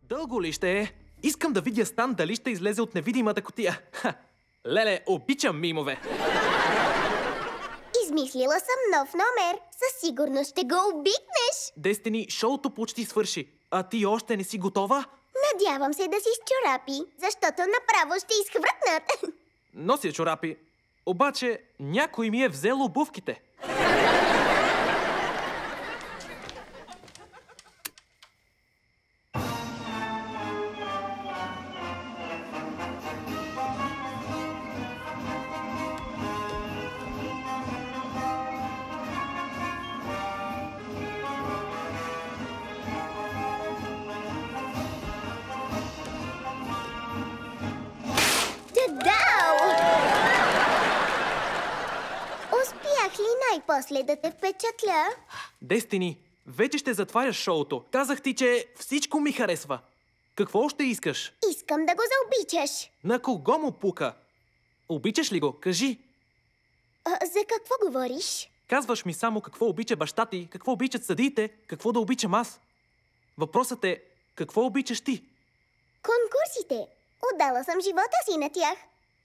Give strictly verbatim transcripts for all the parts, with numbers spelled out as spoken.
Дълго ли ще е? Искам да видя Стан дали ще излезе от невидимата кутия. Ха! Леле, обичам мимове. Измислила съм нов номер. Със сигурност ще го обикнеш. Дестини, шоуто почти свърши. А ти още не си готова? Надявам се да си с чорапи, защото направо ще изхвъркнат. Нося чорапи. Обаче някой ми е взел обувките. Успях ли най-после да те впечатля? Дестини, вече ще затваряш шоуто. Казах ти, че всичко ми харесва. Какво още искаш? Искам да го заобичаш. На кого му пука? Обичаш ли го? Кажи. А, за какво говориш? Казваш ми само какво обича баща ти, какво обичат съдиите, какво да обичам аз. Въпросът е, какво обичаш ти? Конкурсите. Отдала съм живота си на тях.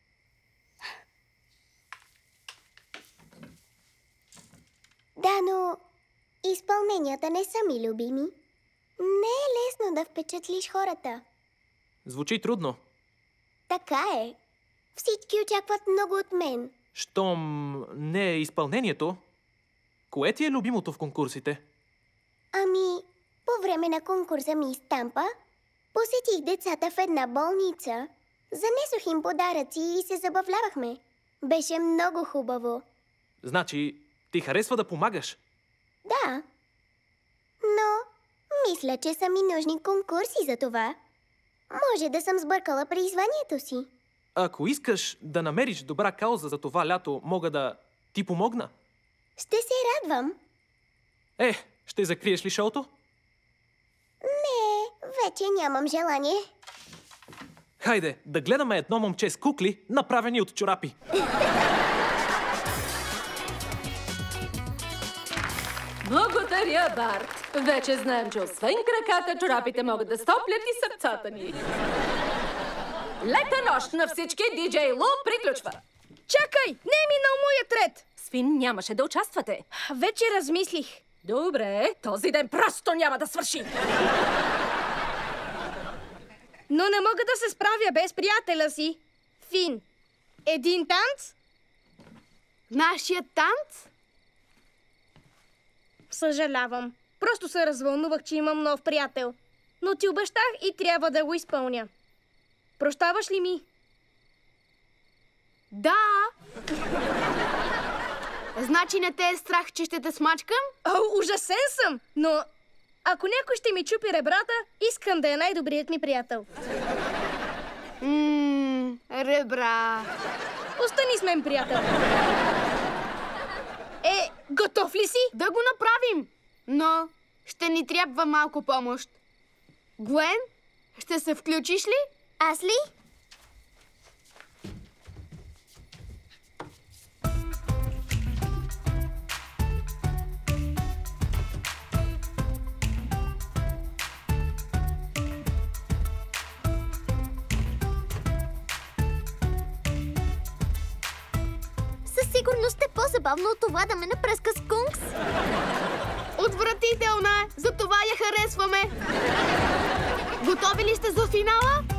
Да, но изпълненията не са ми любими. Не е лесно да впечатлиш хората. Звучи трудно. Така е. Всички очакват много от мен. Щом не е изпълнението, кое ти е любимото в конкурсите? Ами, по време на конкурса Мис Тампа посетих децата в една болница. Занесох им подаръци и се забавлявахме. Беше много хубаво. Значи, ти харесва да помагаш? Да. Но мисля, че са ми нужни конкурси за това. Може да съм сбъркала призванието си. Ако искаш да намериш добра кауза за това лято, мога да ти помогна. Ще се радвам. Е, ще закриеш ли шоуто? Не, вече нямам желание. Хайде, да гледаме едно момче с кукли, направени от чорапи. Благодаря, Барт. Вече знаем, че освен краката, чорапите могат да стоплят и сърцата ни. Лека нощ на всички, диджей Лу приключва. Чакай, не е минал моят ред. Свин нямаше да участвате. Вече размислих. Добре, този ден просто няма да свърши. Но не мога да се справя без приятеля си. Фин, един танц? Нашия танц? Съжалявам. Просто се развълнувах, че имам нов приятел. Но ти обещах и трябва да го изпълня. Прощаваш ли ми? Да. Значи не те е страх, че ще те смачкам? О, ужасен съм! Но ако някой ще ми чупи ребрата, искам да е най-добрият ми приятел. Ммм, ребра. Остани с мен, приятел. Е, готов ли си? Да го направим, но ще ни трябва малко помощ. Гуен, ще се включиш ли? Аз ли? Със сигурност е по-забавно от това да ме напръска скункс. Отвратителна! Затова я харесваме! Готови ли сте за финала?